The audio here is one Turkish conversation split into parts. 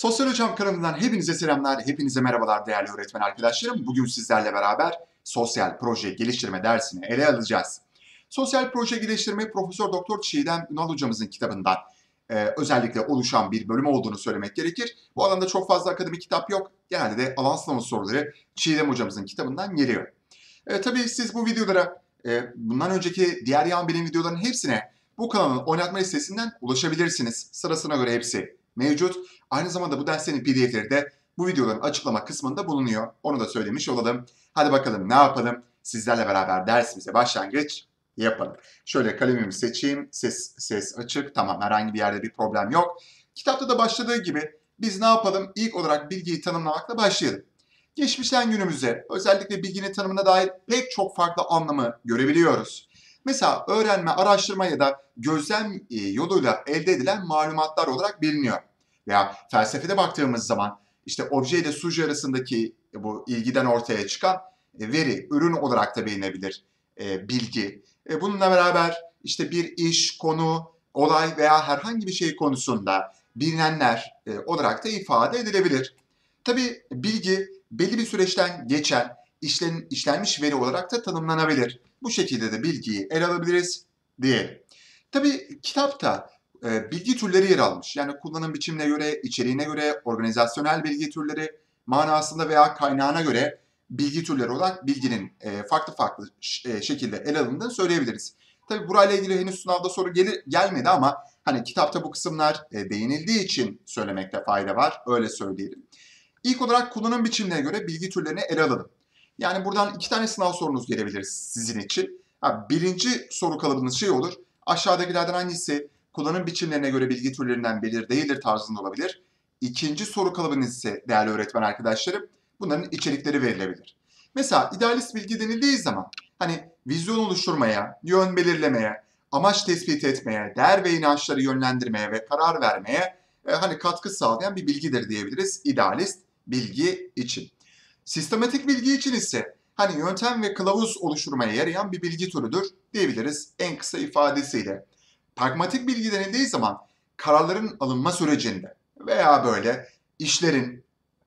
Sosyal Hocam kanalından hepinize selamlar, hepinize merhabalar değerli öğretmen arkadaşlarım. Bugün sizlerle beraber sosyal proje geliştirme dersini ele alacağız. Sosyal proje geliştirme Profesör Doktor Çiğdem Ünal hocamızın kitabından özellikle oluşan bir bölüm olduğunu söylemek gerekir. Bu alanda çok fazla akademik kitap yok. Genelde de alan sınavı soruları Çiğdem hocamızın kitabından geliyor. Tabii siz bu videolara, bundan önceki diğer yan bilim videolarının hepsine bu kanalın oynatma listesinden ulaşabilirsiniz. Sırasına göre hepsi mevcut. Aynı zamanda bu derslerin PDF'leri de bu videoların açıklama kısmında bulunuyor. Onu da söylemiş olalım. Hadi bakalım ne yapalım? Sizlerle beraber dersimize başlangıç yapalım. Şöyle kalemimi seçeyim. Ses açık. Tamam, herhangi bir yerde bir problem yok. Kitapta da başladığı gibi biz ne yapalım? İlk olarak bilgiyi tanımlamakla başlayalım. Geçmişten günümüze özellikle bilginin tanımına dair pek çok farklı anlamı görebiliyoruz. Mesela öğrenme, araştırma ya da gözlem yoluyla elde edilen malumatlar olarak biliniyor. Veya felsefede baktığımız zaman işte obje ile suje arasındaki bu ilgiden ortaya çıkan veri, ürün olarak da bilinebilir bilgi. Bununla beraber işte bir iş, konu, olay veya herhangi bir şey konusunda bilinenler olarak da ifade edilebilir. Tabii bilgi belli bir süreçten geçen, işlenmiş veri olarak da tanımlanabilir. Bu şekilde de bilgiyi ele alabiliriz diye. Tabii kitapta bilgi türleri yer almış. Yani kullanım biçimine göre, içeriğine göre, organizasyonel bilgi türleri manasında veya kaynağına göre bilgi türleri olarak bilginin farklı farklı şekilde ele alındığını söyleyebiliriz. Tabii burayla ilgili henüz sınavda soru gelmedi ama hani kitapta bu kısımlar değinildiği için söylemekte fayda var. Öyle söyleyelim. İlk olarak kullanım biçimine göre bilgi türlerini ele alalım. Yani buradan 2 tane sınav sorunuz gelebilir sizin için. Birinci soru kalıbınız şey olur. Aşağıdakilerden hangisi kullanım biçimlerine göre bilgi türlerinden bilir değildir tarzında olabilir. İkinci soru kalıbınız ise değerli öğretmen arkadaşlarım bunların içerikleri verilebilir. Mesela idealist bilgi denildiği zaman hani vizyon oluşturmaya, yön belirlemeye, amaç tespit etmeye, değer ve inançları yönlendirmeye ve karar vermeye hani katkı sağlayan bir bilgidir diyebiliriz idealist bilgi için. Sistematik bilgi için ise hani yöntem ve kılavuz oluşturmaya yarayan bir bilgi türüdür diyebiliriz en kısa ifadesiyle. Pragmatik bilgi denildiği zaman kararların alınma sürecinde veya böyle işlerin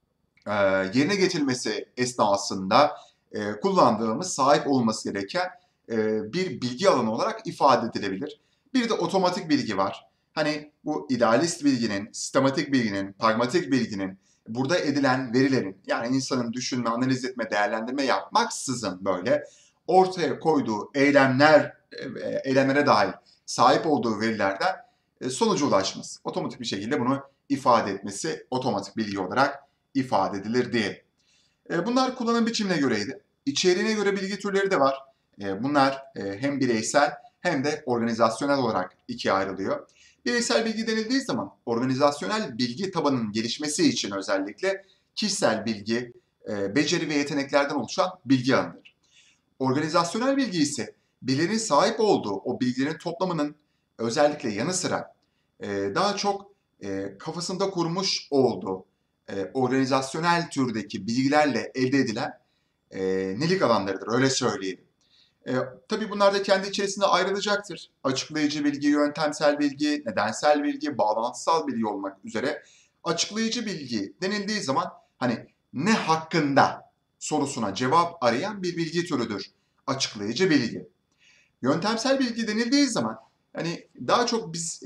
yerine getirilmesi esnasında kullandığımız, sahip olması gereken bir bilgi alanı olarak ifade edilebilir. Bir de otomatik bilgi var. Hani bu idealist bilginin, sistematik bilginin, pragmatik bilginin, burada edilen verilerin, yani insanın düşünme, analiz etme, değerlendirme yapmaksızın böyle ortaya koyduğu eylemlere dair sahip olduğu verilerden sonuca ulaşması. Otomatik bir şekilde bunu ifade etmesi otomatik bilgi olarak ifade edilir diye. Bunlar kullanım biçimine göreydi. İçeriğine göre bilgi türleri de var. Bunlar hem bireysel hem de organizasyonel olarak ikiye ayrılıyor. Bireysel bilgi denildiği zaman organizasyonel bilgi tabanının gelişmesi için özellikle kişisel bilgi, beceri ve yeteneklerden oluşan bilgi alanıdır. Organizasyonel bilgi ise birinin sahip olduğu o bilgilerin toplamının özellikle yanı sıra daha çok kafasında kurmuş olduğu organizasyonel türdeki bilgilerle elde edilen nilik alanlarıdır, öyle söyleyelim. Tabii bunlar da kendi içerisinde ayrılacaktır. Açıklayıcı bilgi, yöntemsel bilgi, nedensel bilgi, bağlantısal bilgi olmak üzere. Açıklayıcı bilgi denildiği zaman hani ne hakkında sorusuna cevap arayan bir bilgi türüdür açıklayıcı bilgi. Yöntemsel bilgi denildiği zaman hani daha çok biz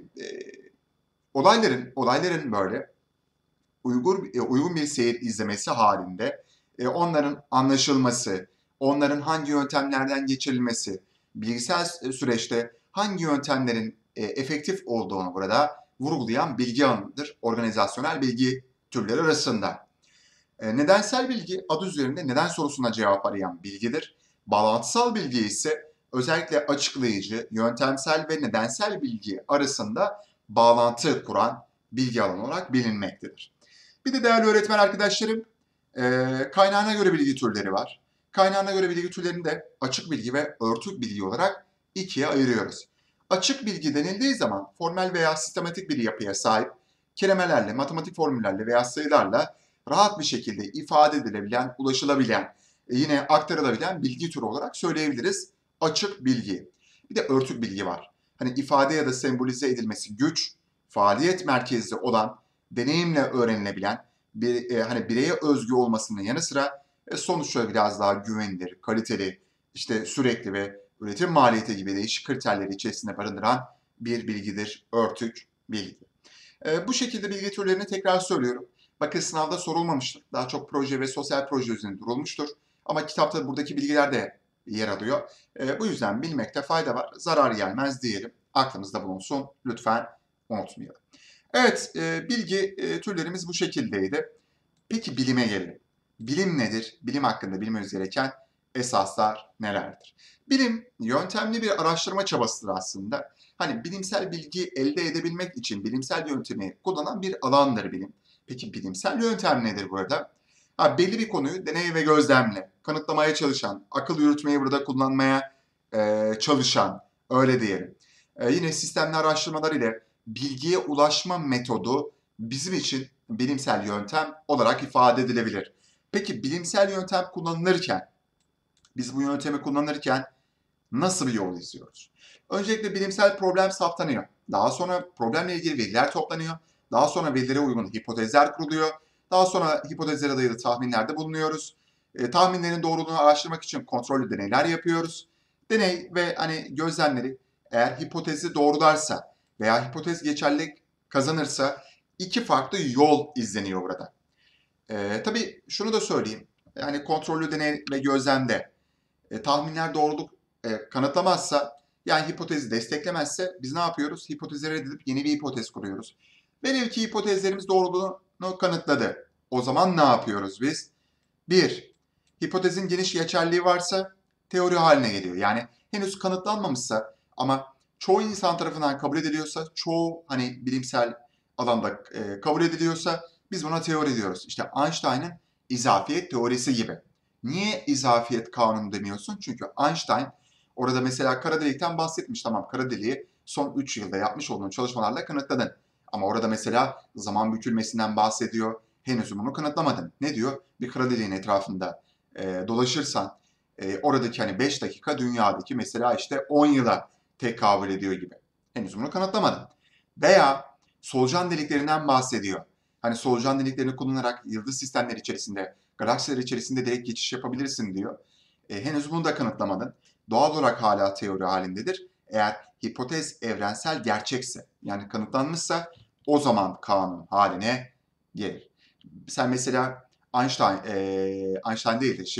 olayların böyle uygun bir seyir izlemesi halinde onların anlaşılması, onların hangi yöntemlerden geçirilmesi, bilgisayar süreçte hangi yöntemlerin efektif olduğunu burada vurgulayan bilgi alanıdır organizasyonel bilgi türleri arasında. Nedensel bilgi adı üzerinde neden sorusuna cevap arayan bilgidir. Bağlantısal bilgi ise özellikle açıklayıcı, yöntemsel ve nedensel bilgi arasında bağlantı kuran bilgi alanı olarak bilinmektedir. Bir de değerli öğretmen arkadaşlarım, kaynağına göre bilgi türleri var. Kaynağına göre bilgi türlerini de açık bilgi ve örtük bilgi olarak ikiye ayırıyoruz. Açık bilgi denildiği zaman formel veya sistematik bir yapıya sahip, kelimelerle, matematik formüllerle veya sayılarla rahat bir şekilde ifade edilebilen, ulaşılabilen, yine aktarılabilen bilgi türü olarak söyleyebiliriz. Açık bilgi. Bir de örtük bilgi var. Hani ifade ya da sembolize edilmesi güç, faaliyet merkezli olan deneyimle öğrenilebilen, hani bireye özgü olmasının yanı sıra sonuçları biraz daha güvenilir, kaliteli, işte sürekli ve üretim maliyeti gibi değişik kriterleri içerisinde barındıran bir bilgidir, örtük bilgi. Bu şekilde bilgi türlerini tekrar söylüyorum. Bakın sınavda sorulmamıştır. Daha çok proje ve sosyal proje üzerinde durulmuştur. Ama kitapta buradaki bilgiler de yer alıyor. Bu yüzden bilmekte fayda var. Zarar gelmez diyelim. Aklımızda bulunsun. Lütfen unutmayalım. Evet, bilgi türlerimiz bu şekildeydi. Peki bilime gelelim. Bilim nedir? Bilim hakkında bilmemiz gereken esaslar nelerdir? Bilim, yöntemli bir araştırma çabasıdır aslında. Hani bilimsel bilgi elde edebilmek için bilimsel yöntemi kullanan bir alandır bilim. Peki bilimsel yöntem nedir burada? Belli bir konuyu deney ve gözlemle kanıtlamaya çalışan, akıl yürütmeyi burada kullanmaya çalışan, öyle diyelim. Yine sistemli araştırmalar ile bilgiye ulaşma metodu bizim için bilimsel yöntem olarak ifade edilebilir. Peki bilimsel yöntem kullanılırken, biz bu yöntemi kullanırken nasıl bir yol izliyoruz? Öncelikle bilimsel problem saptanıyor. Daha sonra problemle ilgili veriler toplanıyor. Daha sonra verilere uygun hipotezler kuruluyor. Daha sonra hipotezlere dayalı tahminlerde bulunuyoruz. Tahminlerin doğruluğunu araştırmak için kontrollü deneyler yapıyoruz. Deney ve hani gözlemleri eğer hipotezi doğrularsa veya hipotez geçerlilik kazanırsa iki farklı yol izleniyor burada. Tabii şunu da söyleyeyim. Yani kontrollü deney ve gözlemde tahminler doğruluk kanıtlamazsa, yani hipotezi desteklemezse biz ne yapıyoruz? Hipotezleri reddedip yeni bir hipotez kuruyoruz. Velev ki hipotezlerimiz doğruluğunu kanıtladı. O zaman ne yapıyoruz biz? Bir, hipotezin geniş geçerliliği varsa teori haline geliyor. Yani henüz kanıtlanmamışsa ama çoğu insan tarafından kabul ediliyorsa, çoğu hani bilimsel alanda kabul ediliyorsa biz buna teori diyoruz. İşte Einstein'ın izafiyet teorisi gibi. Niye izafiyet kanunu demiyorsun? Çünkü Einstein orada mesela kara delikten bahsetmiş. Tamam, kara deliği son 3 yılda yapmış olduğun çalışmalarla kanıtladın. Ama orada mesela zaman bükülmesinden bahsediyor. Henüz bunu kanıtlamadın. Ne diyor? Bir kara deliğin etrafında dolaşırsan oradaki hani 5 dakika dünyadaki mesela işte 10 yıla tekabül ediyor gibi. Henüz bunu kanıtlamadın. Veya solucan deliklerinden bahsediyor. Hani solucan deliklerini kullanarak yıldız sistemleri içerisinde, galaksiler içerisinde direkt geçiş yapabilirsin diyor. Henüz bunu da kanıtlamadın. Doğal olarak hala teori halindedir. Eğer hipotez evrensel gerçekse, yani kanıtlanmışsa o zaman kanun haline gelir. Sen mesela Einstein değil de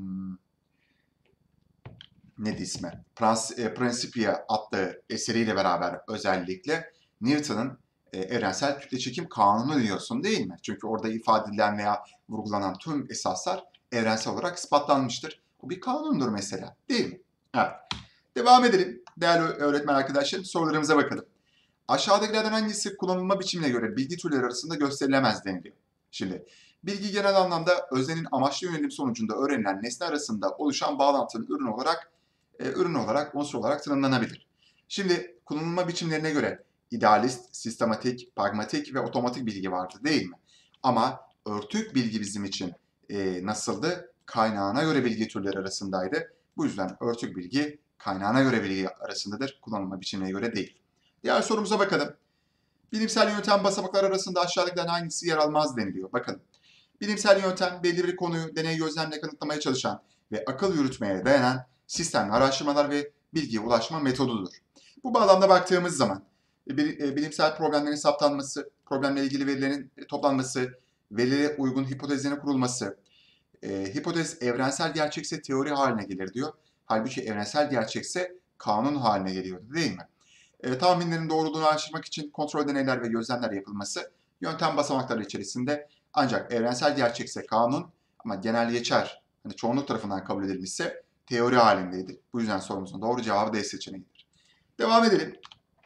neydi ismi? Principia adlı eseriyle beraber özellikle Newton'un evrensel kütle çekim kanunu diyorsun değil mi? Çünkü orada ifade edilen veya vurgulanan tüm esaslar evrensel olarak ispatlanmıştır. Bu bir kanundur mesela, değil mi? Evet. Devam edelim. Değerli öğretmen arkadaşlarım, sorularımıza bakalım. Aşağıdakilerden hangisi kullanılma biçimine göre bilgi türleri arasında gösterilemez deniliyor? Şimdi, bilgi genel anlamda öznenin amaçlı yönelim sonucunda öğrenilen nesne arasında oluşan bağlantının ürün olarak, unsur olarak tanımlanabilir. Şimdi, kullanılma biçimlerine göre idealist, sistematik, pragmatik ve otomatik bilgi vardı değil mi? Ama örtük bilgi bizim için nasıldı? Kaynağına göre bilgi türleri arasındaydı. Bu yüzden örtük bilgi kaynağına göre bilgi arasındadır, kullanılma biçimine göre değil. Diğer sorumuza bakalım. Bilimsel yöntem basamaklar arasında aşağıdakilerden hangisi yer almaz deniliyor. Bakalım. Bilimsel yöntem belli bir konuyu deney gözlemle kanıtlamaya çalışan ve akıl yürütmeye dayanan sistemli araştırmalar ve bilgiye ulaşma metodudur. Bu bağlamda baktığımız zaman bilimsel problemlerin saptanması, problemle ilgili verilerin toplanması, verilere uygun hipotezlerin kurulması, hipotez evrensel gerçekse teori haline gelir diyor. Halbuki evrensel gerçekse kanun haline geliyordu değil mi? Tahminlerin doğruluğunu araştırmak için kontrol deneyler ve gözlemler yapılması yöntem basamakları içerisinde, ancak evrensel gerçekse kanun ama genel geçer, hani çoğunluk tarafından kabul edilmişse teori halindeydi. Bu yüzden sorumuzun doğru cevabı D seçeneğidir. Devam edelim.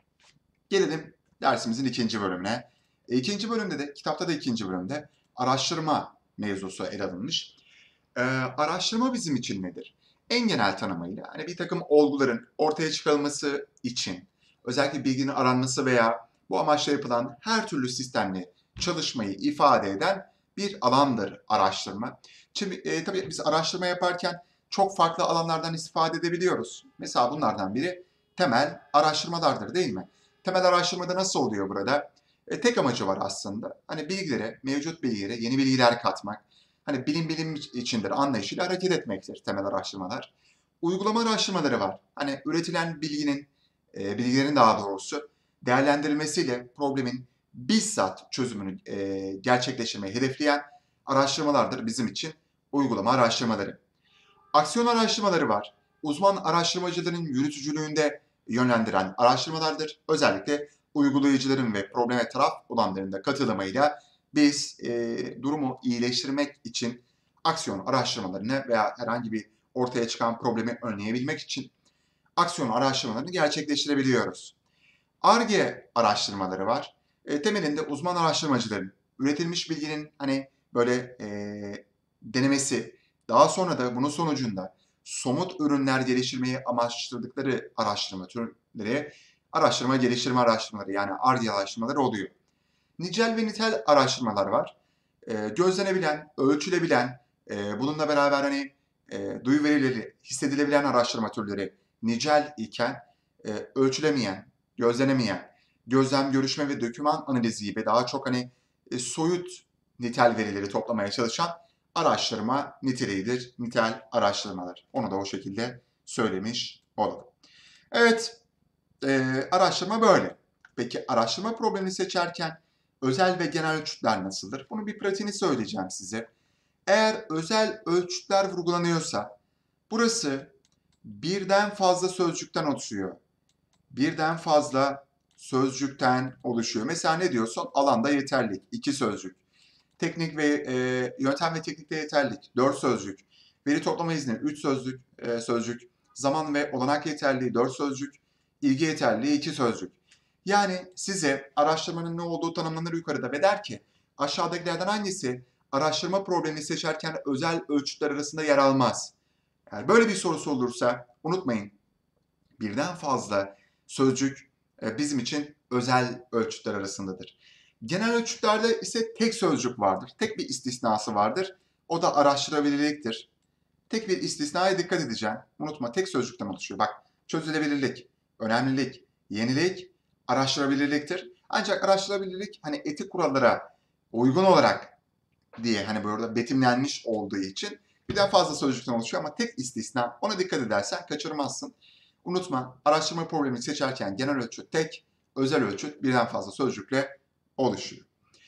Gelelim dersimizin ikinci bölümüne. İkinci bölümde de, kitapta da ikinci bölümde araştırma mevzusu ele alınmış. Araştırma bizim için nedir? En genel tanımıyla hani bir takım olguların ortaya çıkarılması için özellikle bilginin aranması veya bu amaçla yapılan her türlü sistemli çalışmayı ifade eden bir alandır araştırma. Şimdi tabii biz araştırma yaparken çok farklı alanlardan istifade edebiliyoruz. Mesela bunlardan biri temel araştırmalardır değil mi? Temel araştırmada nasıl oluyor burada? Tek amacı var aslında. Hani bilgilere, mevcut bilgilere yeni bilgiler katmak. Hani bilim içindir anlayışıyla hareket etmektir temel araştırmalar. Uygulama araştırmaları var. Hani üretilen bilgilerin daha doğrusu değerlendirilmesiyle problemin bizzat çözümünü gerçekleştirmeyi hedefleyen araştırmalardır bizim için uygulama araştırmaları. Aksiyon araştırmaları var. Uzman araştırmacıların yürütücülüğünde yönlendiren araştırmalardır. Özellikle uygulayıcıların ve probleme taraf olanların da katılımıyla biz durumu iyileştirmek için aksiyon araştırmalarını veya herhangi bir ortaya çıkan problemi önleyebilmek için aksiyon araştırmalarını gerçekleştirebiliyoruz. Ar-Ge araştırmaları var. Temelinde uzman araştırmacıların üretilmiş bilginin hani böyle denemesi, daha sonra da bunun sonucunda somut ürünler geliştirmeyi amaçladıkları araştırma türleri, araştırma geliştirme araştırmaları yani Ar-Ge araştırmaları oluyor. Nicel ve nitel araştırmalar var. Gözlenebilen, ölçülebilen, bununla beraber hani duyu verileri hissedilebilen araştırma türleri nicel iken ölçülemeyen, gözlenemeyen, gözlem, görüşme ve doküman analizi gibi daha çok hani soyut nitel verileri toplamaya çalışan araştırma niteliğidir, nitel araştırmalar. Onu da o şekilde söylemiş olalım. Evet, araştırma böyle. Peki araştırma problemini seçerken özel ve genel ölçütler nasıldır? Bunun bir pratiğini söyleyeceğim size. Eğer özel ölçütler vurgulanıyorsa, burası birden fazla sözcükten oluşuyor. Birden fazla sözcükten oluşuyor. Mesela ne diyorsun? Alanda yeterlilik, 2 sözcük. Teknik ve yöntem ve teknikte yeterlilik, 4 sözcük. Veri toplama izni, 3 sözcük. Zaman ve olanak yeterliği, 4 sözcük. İlgi yeterliği, 2 sözcük. Yani size araştırmanın ne olduğu tanımlanır yukarıda ve der ki aşağıdakilerden hangisi araştırma problemini seçerken özel ölçütler arasında yer almaz? Eğer böyle bir sorusu olursa unutmayın birden fazla sözcük bizim için özel ölçütler arasındadır. Genel ölçütlerde ise tek sözcük vardır. Tek bir istisnası vardır. O da araştırabilirliktir. Tek bir istisnaya dikkat edeceğim. Unutma tek sözcükten oluşuyor. Bak çözülebilirlik, önemlilik, yenilik, araştırabilirliktir. Ancak araştırabilirlik hani etik kurallara uygun olarak diye hani burada betimlenmiş olduğu için birden fazla sözcükten oluşuyor ama tek istisna ona dikkat edersen kaçırmazsın. Unutma araştırma problemi seçerken genel ölçüt tek, özel ölçüt birden fazla sözcükle oluşuyor.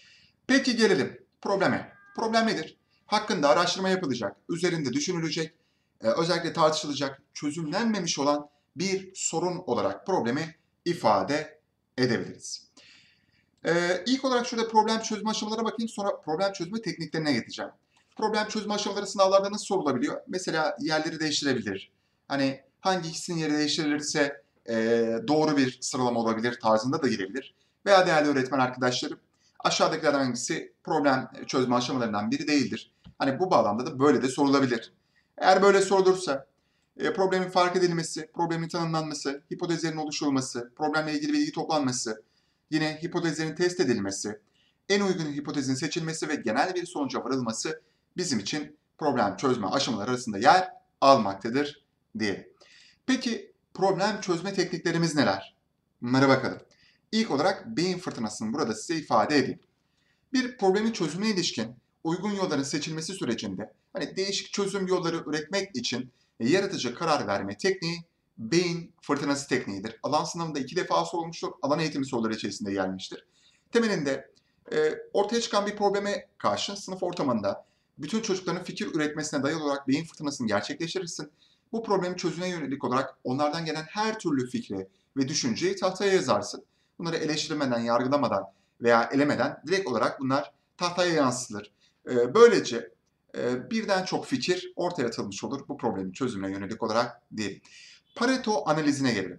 Peki gelelim probleme. Problem nedir? Hakkında araştırma yapılacak, üzerinde düşünülecek, özellikle tartışılacak, çözümlenmemiş olan bir sorun olarak problemi ifade edebiliriz. İlk olarak şurada problem çözme aşamalarına bakayım, sonra problem çözme tekniklerine geçeceğim. Problem çözme aşamaları sınavlarda nasıl sorulabiliyor? Mesela yerleri değiştirebilir. Hani hangi ikisinin yeri değiştirilirse doğru bir sıralama olabilir tarzında da girebilir. Veya değerli öğretmen arkadaşlarım aşağıdakilerden hangisi problem çözme aşamalarından biri değildir. Hani bu bağlamda da böyle de sorulabilir. Eğer böyle sorulursa problemin fark edilmesi, problemin tanımlanması, hipotezlerin oluşturulması, problemle ilgili bilgi toplanması, yine hipotezlerin test edilmesi, en uygun hipotezin seçilmesi ve genel bir sonuca varılması bizim için problem çözme aşamaları arasında yer almaktadır diyelim. Peki problem çözme tekniklerimiz neler? Bunlara bakalım. İlk olarak beyin fırtınasını burada size ifade edeyim. Bir problemin çözümüne ilişkin uygun yolların seçilmesi sürecinde hani değişik çözüm yolları üretmek için yaratıcı karar verme tekniği beyin fırtınası tekniğidir. Alan sınavında 2 defa sorulmuştur. Alan eğitimi soruları içerisinde gelmiştir. Temelinde ortaya çıkan bir probleme karşı sınıf ortamında bütün çocukların fikir üretmesine dayalı olarak beyin fırtınasını gerçekleştirirsin. Bu problemi çözüme yönelik olarak onlardan gelen her türlü fikri ve düşünceyi tahtaya yazarsın. Bunları eleştirmeden, yargılamadan veya elemeden direkt olarak bunlar tahtaya yansıtılır. Böylece birden çok fikir ortaya atılmış olur bu problemin çözümüne yönelik olarak diyelim. Pareto analizine gelelim.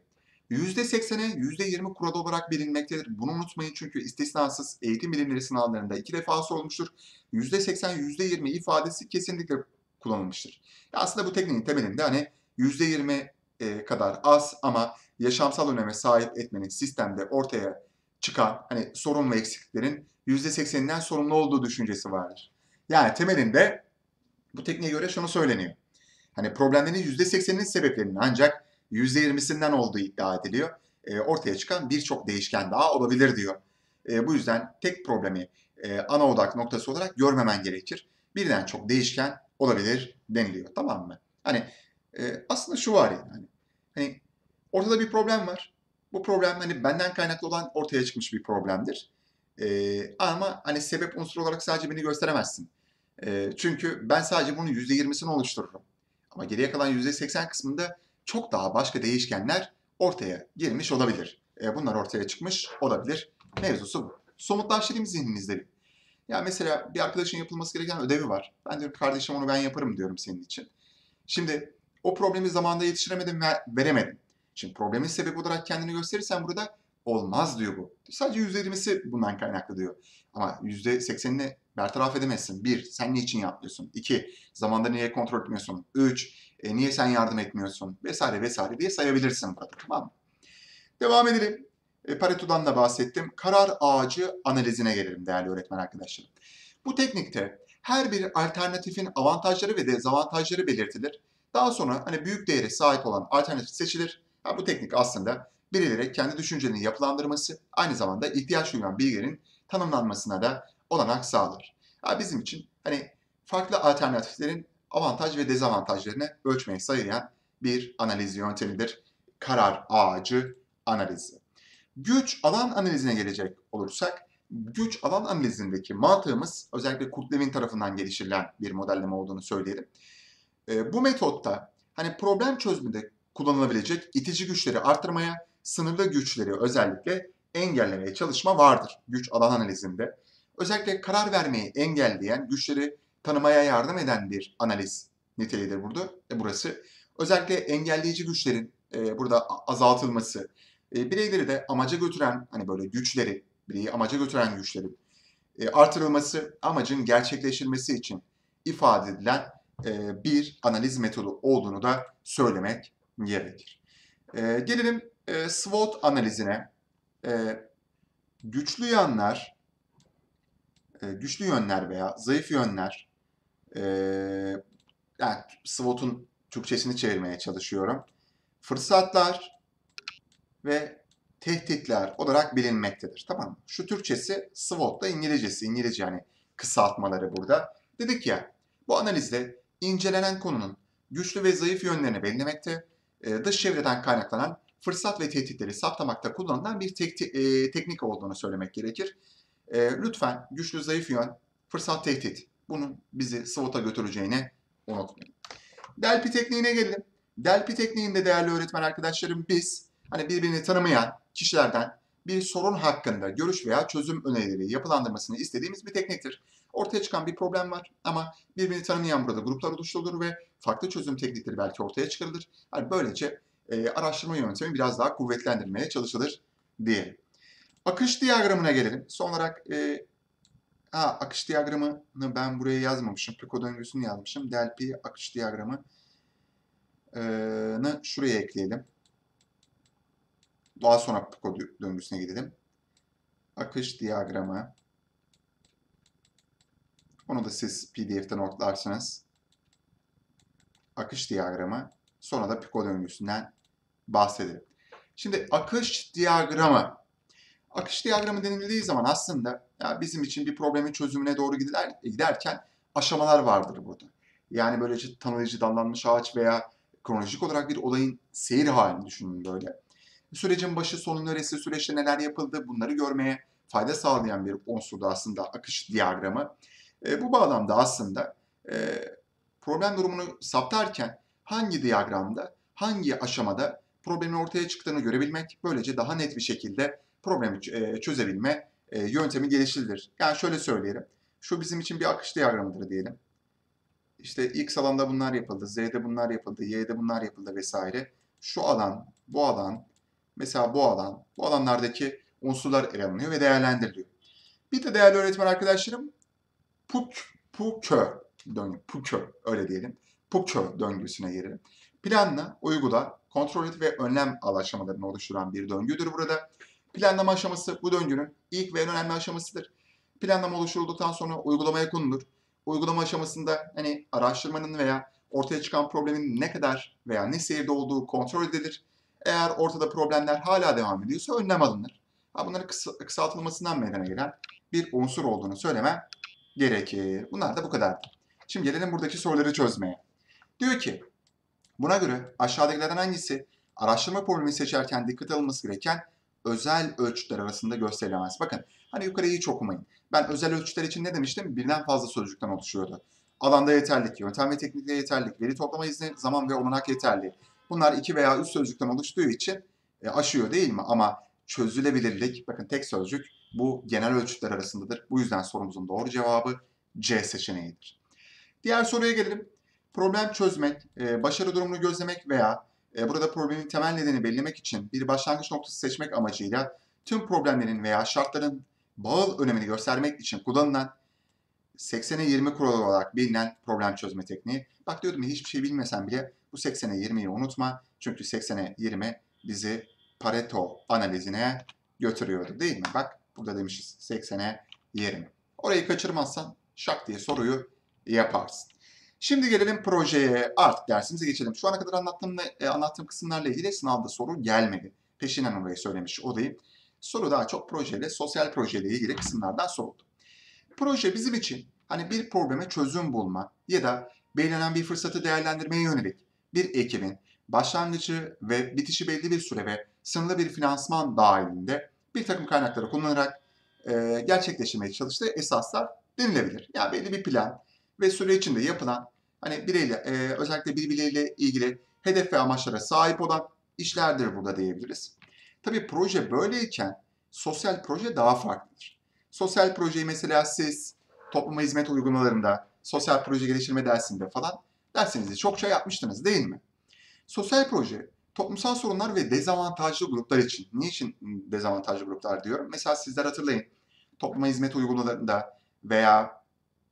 %80'e %20 kuralı olarak bilinmektedir. Bunu unutmayın çünkü istisnasız eğitim bilimleri sınavlarında 2 defa sorulmuştur. %80, %20 ifadesi kesinlikle kullanılmıştır. Aslında bu tekniğin temelinde hani %20 kadar az ama yaşamsal öneme sahip etmenin sistemde ortaya çıkan hani sorun ve eksikliklerin %80'inden sorumlu olduğu düşüncesi vardır. Yani temelinde bu tekniğe göre şunu söyleniyor. Hani problemlerin %80'inin sebeplerinin ancak %20'sinden olduğu iddia ediliyor. Ortaya çıkan birçok değişken daha olabilir diyor. Bu yüzden tek problemi ana odak noktası olarak görmemen gerekir. Birden çok değişken olabilir deniliyor. Tamam mı? Hani aslında şu var yani. Hani ortada bir problem var. Bu problem hani benden kaynaklı olan ortaya çıkmış bir problemdir. Ama hani sebep unsuru olarak sadece beni gösteremezsin. Çünkü ben sadece bunun %20'sini oluştururum. Ama geriye kalan %80 kısmında çok daha başka değişkenler ortaya girmiş olabilir. Bunlar ortaya çıkmış olabilir. Mevzusu bu. Somutlaştırayım zihninizde bir. Ya mesela bir arkadaşın yapılması gereken ödevi var. Ben diyorum kardeşim onu ben yaparım diyorum senin için. Şimdi o problemi zamanında yetiştiremedim ve veremedim. Şimdi problemin sebebi olarak kendini gösterirsen burada olmaz diyor bu. Sadece %20'si bundan kaynaklı diyor. Ama %80'ini bertaraf edemezsin. Bir, sen niçin yapmıyorsun? İki, zamanda niye kontrol etmiyorsun? Üç, niye sen yardım etmiyorsun? Vesaire vesaire diye sayabilirsin burada. Tamam mı? Devam edelim. Pareto'dan da bahsettim. Karar ağacı analizine gelelim değerli öğretmen arkadaşlarım. Bu teknikte her bir alternatifin avantajları ve dezavantajları belirtilir. Daha sonra hani büyük değere sahip olan alternatif seçilir. Ha, bu teknik aslında birileri kendi düşüncelerini yapılandırması, aynı zamanda ihtiyaç duyulan bilgilerin tanımlanmasına da olanak sağlar. Ha, bizim için hani farklı alternatiflerin avantaj ve dezavantajlarını ölçmeye sarayan bir analiz yöntemidir. Karar ağacı analizi. Güç alan analizine gelecek olursak, güç alan analizindeki mantığımız özellikle Kurt Lewin tarafından geliştirilen bir modelleme olduğunu söyleyelim. Bu metotta hani problem çözümünde kullanılabilecek itici güçleri artırmaya, sınırlı güçleri özellikle engellemeye çalışma vardır güç alan analizinde. Özellikle karar vermeyi engelleyen, güçleri tanımaya yardım eden bir analiz niteliğidir burası. Özellikle engelleyici güçlerin burada azaltılması, bireyleri de amaca götüren hani böyle güçleri, bireyi amaca götüren güçlerin artırılması, amacın gerçekleştirilmesi için ifade edilen bir analiz metodu olduğunu da söylemek gerekir. Gelelim SWOT analizine. E, güçlü yanlar, güçlü yönler veya zayıf yönler, e, yani SWOT'un Türkçesini çevirmeye çalışıyorum. Fırsatlar ve tehditler olarak bilinmektedir. Tamam mı? Şu Türkçesi SWOT da İngilizcesi. İngilizce yani kısaltmaları burada. Dedik ya bu analizde incelenen konunun güçlü ve zayıf yönlerini belirlemekte, dış çevreden kaynaklanan fırsat ve tehditleri saptamakta kullanılan bir teknik olduğunu söylemek gerekir. Lütfen güçlü zayıf yön, fırsat tehdit bunun bizi SWOT'a götüreceğini unutmayın. Delphi tekniğine gelelim. Delphi tekniğinde değerli öğretmen arkadaşlarım biz hani birbirini tanımayan kişilerden bir sorun hakkında görüş veya çözüm önerileri yapılandırmasını istediğimiz bir tekniktir. Ortaya çıkan bir problem var ama birbirini tanımayan burada gruplar oluşturulur ve farklı çözüm teknikleri belki ortaya çıkarılır. Yani böylece araştırma yöntemi biraz daha kuvvetlendirmeye çalışılır diye. Akış diyagramına gelelim. Son olarak akış diyagramını ben buraya yazmamışım. Piko döngüsünü yazmışım. Delphi akış diyagramı şuraya ekleyelim. Daha sonra Piko döngüsüne gidelim. Akış diyagramı. Onu da siz PDF'de notlarsınız. Akış diyagramı. Sonra da Piko döngüsünden bahsedelim. Şimdi akış diyagramı. Akış diyagramı denildiği zaman aslında ya bizim için bir problemin çözümüne doğru giderken aşamalar vardır burada. Yani böylece tanıyıcı dallanmış ağaç veya kronolojik olarak bir olayın seyir halini düşünün böyle. Sürecin başı sonu neresi, süreçte neler yapıldı bunları görmeye fayda sağlayan bir unsurdu aslında akış diyagramı. Bu bağlamda aslında problem durumunu saptarken hangi diyagramda, hangi aşamada problemin ortaya çıktığını görebilmek, böylece daha net bir şekilde problemi çözebilme yöntemi geliştirilir. Yani şöyle söyleyelim, şu bizim için bir akış diyagramıdır diyelim. İşte X alanda bunlar yapıldı, Z'de bunlar yapıldı, Y'de bunlar yapıldı vesaire. Şu alan, bu alan, mesela bu alan, bu alanlardaki unsurlar ele alınıyor ve değerlendiriliyor. Bir de değerli öğretmen arkadaşlarım, PUKÖ öyle diyelim. PUKÖ döngüsüne gelelim. Planla, uygula, kontrol et ve önlem al aşamalarını oluşturan bir döngüdür burada. Planlama aşaması bu döngünün ilk ve en önemli aşamasıdır. Planlama oluşturulduktan sonra uygulamaya konulur. Uygulama aşamasında hani araştırmanın veya ortaya çıkan problemin ne kadar veya ne seyirde olduğu kontrol edilir. Eğer ortada problemler hala devam ediyorsa önlem alınır. Bunların kısaltılmasından meydana gelen bir unsur olduğunu söylemem gerekir. Bunlar da bu kadar. Şimdi gelelim buradaki soruları çözmeye. Diyor ki, buna göre aşağıdakilerden hangisi araştırma problemi seçerken dikkat alınması gereken özel ölçütler arasında gösterilemez? Bakın, hani yukarıyı hiç okumayın. Ben özel ölçütler için ne demiştim? Birden fazla sözcükten oluşuyordu. Alanda yeterlilik, yöntem ve teknikte yeterlilik, veri toplama izni, zaman ve olanak yeterliği. Bunlar 2 veya 3 sözcükten oluştuğu için aşıyor değil mi? Ama çözülebilirlik, bakın tek sözcük, bu genel ölçütler arasındadır. Bu yüzden sorumuzun doğru cevabı C seçeneğidir. Diğer soruya gelelim. Problem çözmek, başarı durumunu gözlemek veya burada problemin temel nedeni belirlemek için bir başlangıç noktası seçmek amacıyla tüm problemlerin veya şartların bağıl önemini göstermek için kullanılan 80'e 20 kuralı olarak bilinen problem çözme tekniği. Bak diyordum ya, hiçbir şey bilmesen bile bu 80'e 20'yi unutma. Çünkü 80'e 20 bizi Pareto analizine götürüyordu değil mi? Bak burada demişiz 80'e 20. Orayı kaçırmazsan şak diye soruyu yaparsın. Şimdi gelelim projeye. Artık dersimize geçelim. Şu ana kadar anlattığım kısımlarla ilgili sınavda soru gelmedi. Peşinden orayı söylemiş olayım. Soru daha çok projeyle, sosyal projeyle ilgili kısımlardan soruldu. Proje bizim için hani bir probleme çözüm bulma ya da belirlenen bir fırsatı değerlendirmeye yönelik bir ekibin başlangıcı ve bitişi belli bir süre ve sınırlı bir finansman dahilinde bir takım kaynakları kullanarak gerçekleştirmeye çalıştığı esaslar denilebilir. Yani belli bir plan ve süre içinde yapılan hani özellikle birbirleriyle ilgili hedef ve amaçlara sahip olan işlerdir burada diyebiliriz. Tabii proje böyleyken sosyal proje daha farklıdır. Sosyal projeyi mesela siz topluma hizmet uygulamalarında, sosyal proje geliştirme dersinde falan dersinizde çokça yapmıştınız değil mi? Sosyal proje, toplumsal sorunlar ve dezavantajlı gruplar için. Niçin dezavantajlı gruplar diyorum? Mesela sizler hatırlayın, topluma hizmet uygulamalarında veya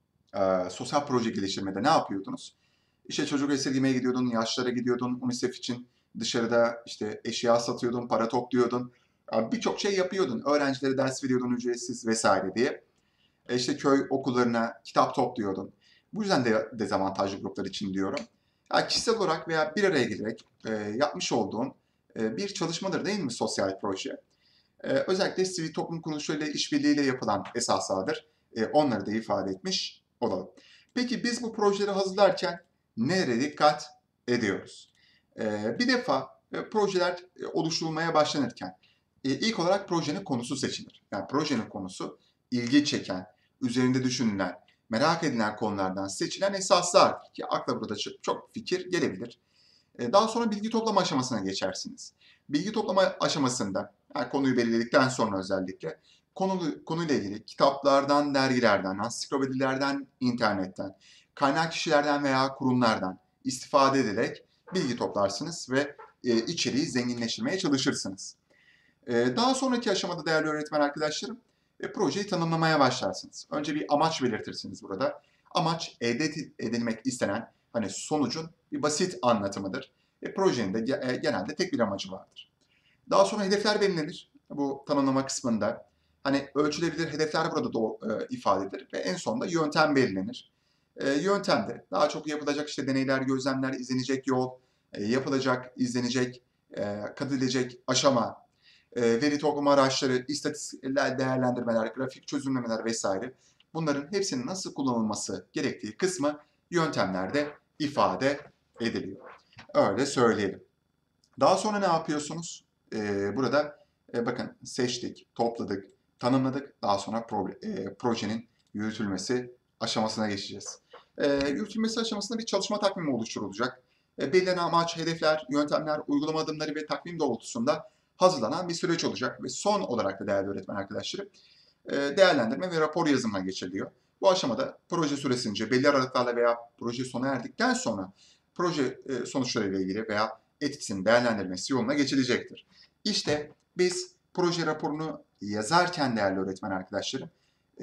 sosyal proje geliştirmede ne yapıyordunuz? İşte çocuk esirgemeye gidiyordun, yaşlara gidiyordun, UNICEF için dışarıda işte eşya satıyordun, para topluyordun. Birçok şey yapıyordun. Öğrencilere ders veriyordun ücretsiz vesaire diye. İşte köy okullarına kitap topluyordun. Bu yüzden de dezavantajlı gruplar için diyorum. Kişisel olarak veya bir araya gelerek yapmış olduğun bir çalışmadır değil mi sosyal proje? Özellikle sivil toplum kuruluşlarıyla işbirliğiyle yapılan esaslardır. Onları da ifade etmiş olalım. Peki biz bu projeleri hazırlarken nereye dikkat ediyoruz? Bir defa projeler oluşturulmaya başlanırken ilk olarak projenin konusu seçilir. Yani projenin konusu ilgi çeken, üzerinde düşünülen, merak edilen konulardan seçilen esaslardır ki akla burada çok fikir gelebilir. Daha sonra bilgi toplama aşamasına geçersiniz. Bilgi toplama aşamasında, yani konuyu belirledikten sonra özellikle konuyla ilgili kitaplardan, dergilerden, ansiklopedilerden, internetten, kaynak kişilerden veya kurumlardan istifade ederek bilgi toplarsınız ve içeriği zenginleştirmeye çalışırsınız. Daha sonraki aşamada değerli öğretmen arkadaşlarım, projeyi tanımlamaya başlarsınız. Önce bir amaç belirtirsiniz burada. Amaç elde edilmek istenen hani sonucun bir basit anlatımıdır. Projenin de genelde tek bir amacı vardır. Daha sonra hedefler belirlenir. Bu tanımlama kısmında hani ölçülebilir hedefler burada da ifade edilir ve en sonunda yöntem belirlenir. Yöntemde daha çok yapılacak işte deneyler, gözlemler, izlenecek yol, yapılacak, izlenecek, kat edilecek aşama, veri toplama araçları, istatistikler, değerlendirmeler, grafik çözümlemeler vesaire. Bunların hepsinin nasıl kullanılması gerektiği kısmı yöntemlerde ifade ediliyor. Öyle söyleyelim. Daha sonra ne yapıyorsunuz? Burada bakın seçtik, topladık, tanımladık. Daha sonra projenin yürütülmesi aşamasına geçeceğiz. Yürütülmesi aşamasında bir çalışma takvimi oluşturulacak. Belirlenen amaç, hedefler, yöntemler, uygulama adımları ve takvim doğrultusunda hazırlanan bir süreç olacak. Ve son olarak da değerli öğretmen arkadaşlarım, değerlendirme ve rapor yazımına geçiliyor. Bu aşamada proje süresince belli aralıklarla veya proje sona erdikten sonra proje sonuçlarıyla ilgili veya etkisinin değerlendirilmesi yoluna geçilecektir. İşte biz proje raporunu yazarken değerli öğretmen arkadaşlarım,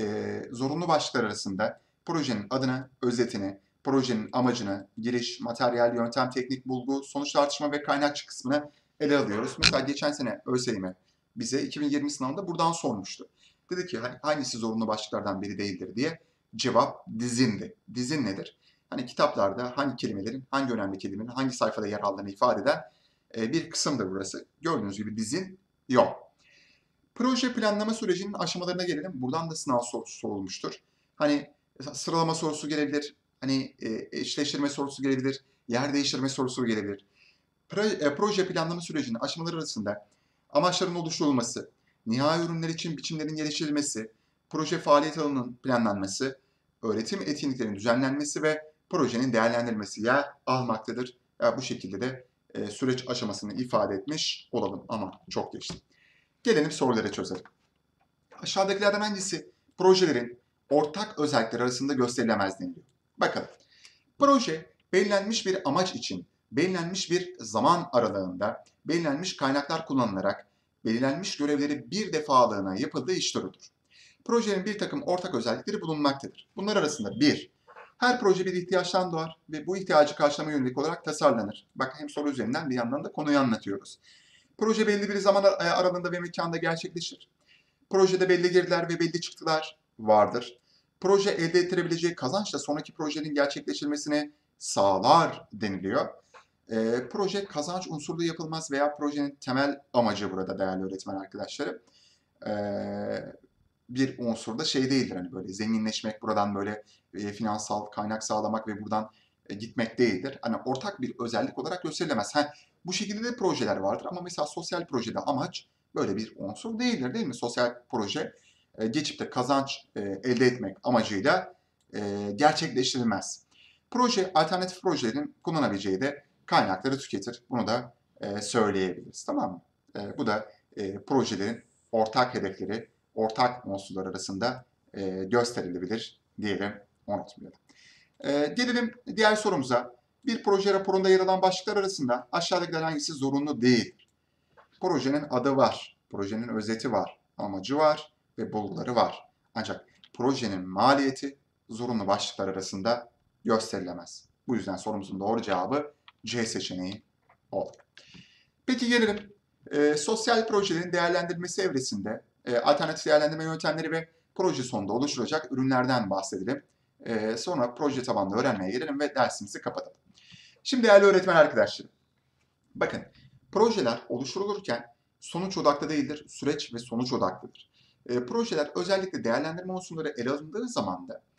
zorunlu başlıklar arasında projenin adını, özetini, projenin amacını, giriş, materyal, yöntem, teknik, bulgu, sonuç tartışma ve kaynakçı kısmını ele alıyoruz. Mesela geçen sene ÖSYM bize 2020 sınavında buradan sormuştu. Dedi ki hangisi zorunlu başlıklardan biri değildir diye. Cevap dizindi. Dizin nedir? Hani kitaplarda hangi kelimelerin, hangi önemli kelimelerin hangi sayfada yer aldığını ifade eden bir kısımdır burası. Gördüğünüz gibi dizin yok. Proje planlama sürecinin aşamalarına gelelim. Buradan da sınav sorusu sorulmuştur. Hani sıralama sorusu gelebilir, hani eşleştirme sorusu gelebilir, yer değiştirme sorusu gelebilir. Proje planlama sürecinin aşamaları arasında amaçların oluşturulması, nihai ürünler için biçimlerin geliştirilmesi, proje faaliyet alanının planlanması, öğretim etkinliklerinin düzenlenmesi ve projenin değerlendirilmesi yer almaktadır. Bu şekilde de süreç aşamasını ifade etmiş olalım ama çok geçti. Gelelim soruları çözelim. Aşağıdakilerden hangisi projelerin ortak özellikleri arasında gösterilemez deniliyor? Bakalım. Proje belirlenmiş bir amaç için belirlenmiş bir zaman aralığında belirlenmiş kaynaklar kullanılarak belirlenmiş görevleri bir defalığına yapıldığı iş türüdür. Projenin bir takım ortak özellikleri bulunmaktadır. Bunlar arasında 1. Her proje bir ihtiyaçtan doğar ve bu ihtiyacı karşılama yönelik olarak tasarlanır. Bak hem soru üzerinden bir yandan da konuyu anlatıyoruz. Proje belli bir zaman aralığında ve mekanda gerçekleşir. Projede belli girdiler ve belli çıktılar vardır. Proje elde ettirebileceği kazanç da sonraki projenin gerçekleştirilmesini sağlar deniliyor. Proje kazanç unsurlu yapılmaz veya projenin temel amacı burada değerli öğretmen arkadaşlarım. Bir unsur da şey değildir hani böyle zenginleşmek, buradan böyle finansal kaynak sağlamak ve buradan gitmek değildir. Hani ortak bir özellik olarak gösterilemez. Bu şekilde de projeler vardır ama mesela sosyal projede amaç böyle bir unsur değildir değil mi? Sosyal proje geçip de kazanç elde etmek amacıyla gerçekleştirilmez. Proje, alternatif projelerin kullanabileceği de kaynakları tüketir. Bunu da söyleyebiliriz. Tamam mı? Bu da projelerin ortak hedefleri, ortak unsurlar arasında gösterilebilir diyelim, unutmayalım. Gelelim diğer sorumuza. Bir proje raporunda yer alan başlıklar arasında aşağıdakilerden hangisi zorunlu değildir? Projenin adı var, projenin özeti var, amacı var ve bulguları var. Ancak projenin maliyeti zorunlu başlıklar arasında gösterilemez. Bu yüzden sorumuzun doğru cevabı C seçeneği olur. Peki gelelim sosyal projelerin değerlendirilmesi evresinde alternatif değerlendirme yöntemleri ve proje sonunda oluşturacak ürünlerden bahsedelim. Sonra proje tabanlı öğrenmeye gelelim ve dersimizi kapatalım. Şimdi değerli öğretmen arkadaşlarım, bakın projeler oluşturulurken sonuç odaklı değildir, süreç ve sonuç odaklıdır. Projeler özellikle değerlendirme unsurları ele alındığı zaman da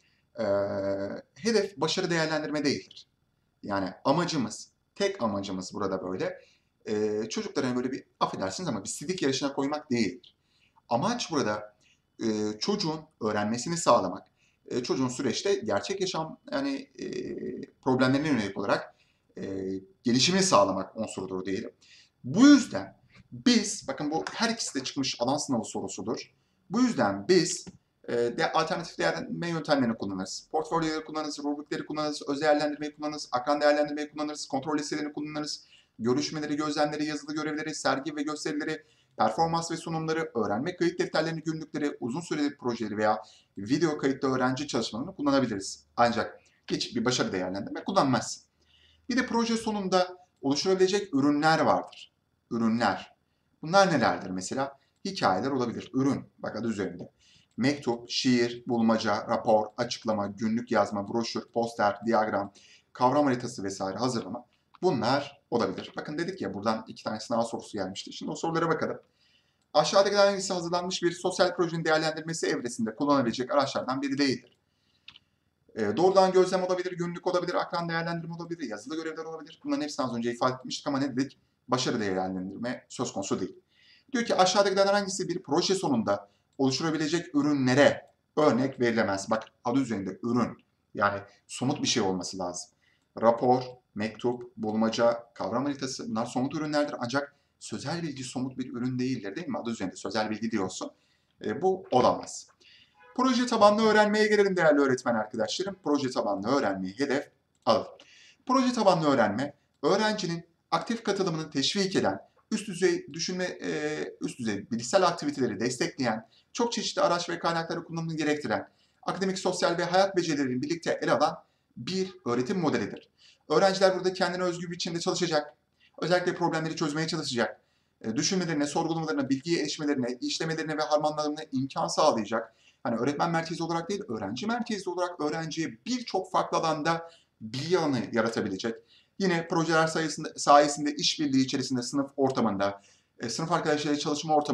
hedef başarı değerlendirme değildir. Yani amacımız, tek amacımız burada böyle çocukların böyle bir affedersiniz ama bir sidik yarışına koymak değildir. Amaç burada çocuğun öğrenmesini sağlamak, çocuğun süreçte gerçek yaşam yani problemlerine yönelik olarak gelişimini sağlamak unsurudur diyelim. Bu yüzden biz, bakın bu her ikisi de çıkmış alan sınavı sorusudur. Bu yüzden biz alternatif değerlendirme yöntemlerini kullanırız. Portfolyoları kullanırız, rubrikleri kullanırız, öz değerlendirmeyi kullanırız, akran değerlendirmeyi kullanırız, kontrol listelerini kullanırız, görüşmeleri, gözlemleri, yazılı görevleri, sergi ve gösterileri, performans ve sunumları, öğrenme kayıt defterlerini, günlükleri, uzun süreli projeleri veya video kayıtlı öğrenci çalışmalarını kullanabiliriz. Ancak geçip bir başarı değerlendirme kullanmaz. Bir de proje sonunda oluşturabilecek ürünler vardır. Ürünler. Bunlar nelerdir mesela? Hikayeler olabilir. Ürün. Bak adı üzerinde. Mektup, şiir, bulmaca, rapor, açıklama, günlük yazma, broşür, poster, diyagram, kavram haritası vesaire hazırlama. Bunlar olabilir. Bakın dedik ya buradan 2 tane sınav sorusu gelmişti. Şimdi o sorulara bakalım. Aşağıdakilerden hangisi hazırlanmış bir sosyal projenin değerlendirmesi evresinde kullanabilecek araçlardan biri değildir? Doğrudan gözlem olabilir, günlük olabilir, akran değerlendirme olabilir, yazılı görevler olabilir. Bunların hepsini az önce ifade etmiştik ama ne dedik? Başarı değerlendirme söz konusu değil. Diyor ki aşağıdakilerden hangisi bir proje sonunda oluşturabilecek ürünlere örnek verilemez? Bak adı üzerinde ürün. Yani somut bir şey olması lazım. Rapor, mektup, bulmaca, kavram haritası bunlar somut ürünlerdir ancak sözel bilgi somut bir ürün değildir değil mi? Adı üzerinde sözel bilgi diyorsun. Bu olamaz. Proje tabanlı öğrenmeye gelelim değerli öğretmen arkadaşlarım. Proje tabanlı öğrenmeyi hedef alın. Proje tabanlı öğrenme, öğrencinin aktif katılımını teşvik eden, üst düzey düşünme, üst düzey bilişsel aktiviteleri destekleyen, çok çeşitli araç ve kaynakları kullanımını gerektiren, akademik, sosyal ve hayat becerilerini birlikte ele alan bir öğretim modelidir. Öğrenciler burada kendine özgü bir biçimde çalışacak, özellikle problemleri çözmeye çalışacak, düşünmelerine, sorgulamalarına, bilgiye erişmelerine, işlemelerine ve harmanlamalarına imkan sağlayacak. Hani öğretmen merkezli olarak değil, öğrenci merkezli olarak öğrenciye birçok farklı alanda bilgi alanı yaratabilecek. Yine projeler sayesinde işbirliği içerisinde sınıf ortamında, sınıf arkadaşlarıyla çalışma ortamı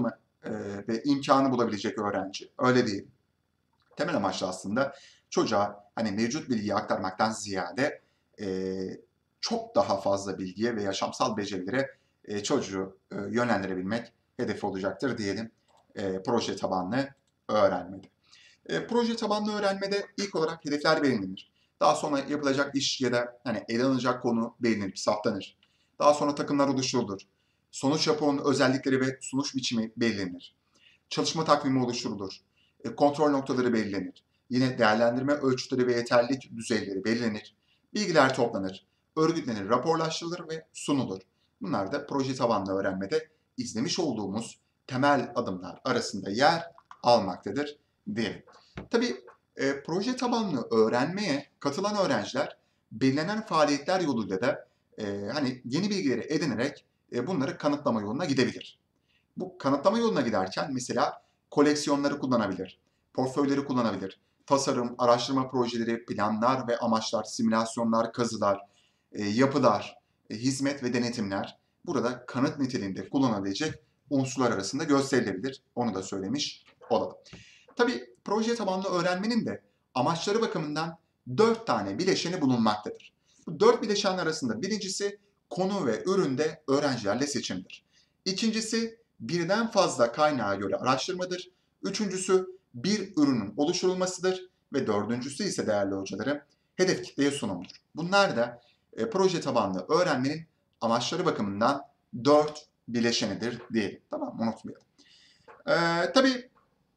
ve imkanı bulabilecek öğrenci. Öyle değil. Temel amaçlı aslında çocuğa hani mevcut bilgiyi aktarmaktan ziyade çok daha fazla bilgiye ve yaşamsal becerilere çocuğu yönlendirebilmek hedefi olacaktır diyelim proje tabanlı öğrenmede. Proje tabanlı öğrenmede ilk olarak hedefler belirlenir. Daha sonra yapılacak iş ya da hani ele alınacak konu belirlenip saptanır. Daha sonra takımlar oluşturulur. Sonuç raporunun özellikleri ve sunuş biçimi belirlenir. Çalışma takvimi oluşturulur. Kontrol noktaları belirlenir. Yine değerlendirme ölçütleri ve yeterlilik düzeyleri belirlenir. Bilgiler toplanır, örgütlenir, raporlaştırılır ve sunulur. Bunlar da proje tabanlı öğrenmede izlemiş olduğumuz temel adımlar arasında yer almaktadır diyelim. Tabii proje tabanlı öğrenmeye katılan öğrenciler belirlenen faaliyetler yoluyla da hani yeni bilgileri edinerek bunları kanıtlama yoluna gidebilir. Bu kanıtlama yoluna giderken mesela koleksiyonları kullanabilir, portföyleri kullanabilir, tasarım, araştırma projeleri, planlar ve amaçlar, simülasyonlar, kazılar, yapılar, hizmet ve denetimler burada kanıt niteliğinde kullanabilecek unsurlar arasında gösterilebilir. Onu da söylemiş olalım. Tabii proje tabanlı öğrenmenin de amaçları bakımından 4 tane bileşeni bulunmaktadır. Bu 4 bileşen arasında birincisi konu ve üründe öğrencilerle seçimdir. İkincisi birden fazla kaynağa göre araştırmadır. Üçüncüsü bir ürünün oluşturulmasıdır. Ve dördüncüsü ise değerli hocalarım hedef kitleye sunumdur. Bunlar da proje tabanlı öğrenmenin amaçları bakımından 4 bileşenidir diyelim. Tamam mı? Unutmayalım. Tabii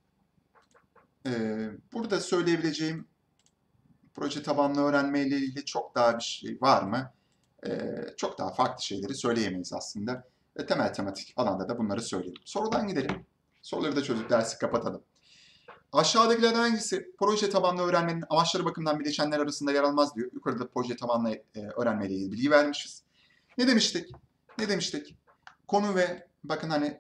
burada söyleyebileceğim proje tabanlı öğrenme ile ilgili çok daha bir şey var mı? Çok daha farklı şeyleri söyleyemeyiz aslında. Temel tematik alanda da bunları söyleyelim. Sorudan gidelim. Soruları da çözüp dersi kapatalım. Aşağıdakilerden hangisi proje tabanlı öğrenmenin amaçları bakımından bileşenler arasında yer almaz diyor. Yukarıda proje tabanlı öğrenme ile ilgili bilgi vermişiz. Ne demiştik? Ne demiştik? Konu ve bakın hani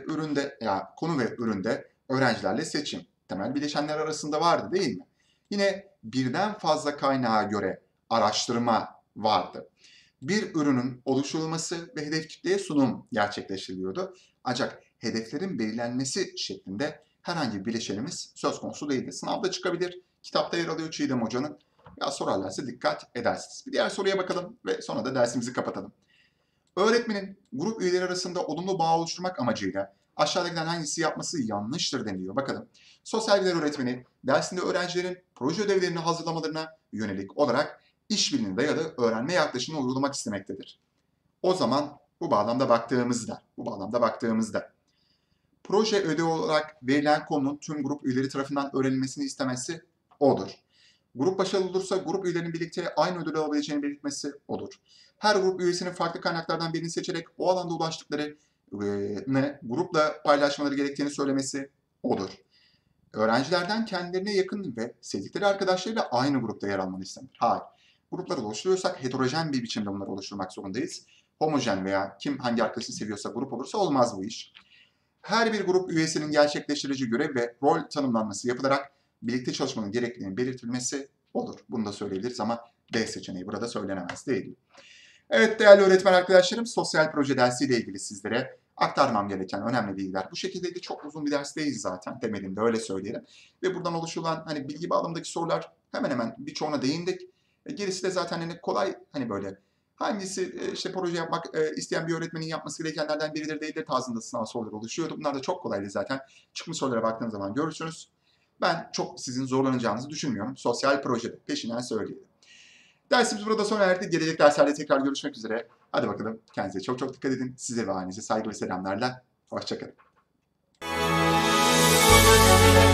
konu ve üründe öğrencilerle seçim. Temel bileşenler arasında vardı değil mi? Yine birden fazla kaynağa göre araştırma vardı. Bir ürünün oluşturulması ve hedef kitleye sunum gerçekleştiriliyordu. Ancak hedeflerin belirlenmesi şeklinde herhangi bir bileşenimiz söz konusu değildi. Sınavda çıkabilir, kitapta yer alıyor Çiğdem Hoca'nın. Ya sorarlarsa dikkat edersiniz. Bir diğer soruya bakalım ve sonra da dersimizi kapatalım. Öğretmenin grup üyeleri arasında olumlu bağ oluşturmak amacıyla aşağıdakilerden hangisi yapması yanlıştır deniliyor. Bakalım. Sosyal bilgiler öğretmeni dersinde öğrencilerin proje ödevlerini hazırlamalarına yönelik olarak işbirliğine dayalı öğrenme yaklaşımını uygulamak istemektedir. O zaman bu bağlamda baktığımızda proje ödevi olarak verilen konunun tüm grup üyeleri tarafından öğrenilmesini istemesi odur. Grup başarılı olursa grup üyelerinin birlikte aynı ödülü alabileceğini belirtmesi odur. Her grup üyesinin farklı kaynaklardan birini seçerek o alanda ulaştıklarını grupla paylaşmaları gerektiğini söylemesi odur. Öğrencilerden kendilerine yakın ve sevdikleri arkadaşlarıyla aynı grupta yer almanı istenir. Hayır. Grupları oluşturuyorsak heterojen bir biçimde bunları oluşturmak zorundayız. Homojen veya kim hangi arkadaşı seviyorsa grup olursa olmaz bu iş. Her bir grup üyesinin gerçekleştirici görev ve rol tanımlanması yapılarak birlikte çalışmanın gerekliliğinin belirtilmesi olur. Bunu da söyleyebiliriz ama D seçeneği burada söylenemez değil. Evet değerli öğretmen arkadaşlarım, sosyal proje dersiyle ilgili sizlere aktarmam gereken önemli bilgiler. Bu şekilde de çok uzun bir ders değil zaten, temelinde öyle söyleyelim. Ve buradan oluşulan hani bilgi bağlamındaki sorular hemen hemen birçoğuna değindik. Gerisi de zaten hani kolay hani böyle hangisi işte proje yapmak isteyen bir öğretmenin yapması gerekenlerden biridir değildir tarzında sınav soruları oluşuyordu. Bunlar da çok kolaydı zaten. Çıkmış sorulara baktığınız zaman görürsünüz. Ben çok sizin zorlanacağınızı düşünmüyorum. Sosyal projede peşinden söyleyelim. Dersimiz burada sona erdi. Gelecek derslerde tekrar görüşmek üzere. Hadi bakalım kendinize çok çok dikkat edin. Size ve ailenize saygı ve selamlarla. Hoşçakalın.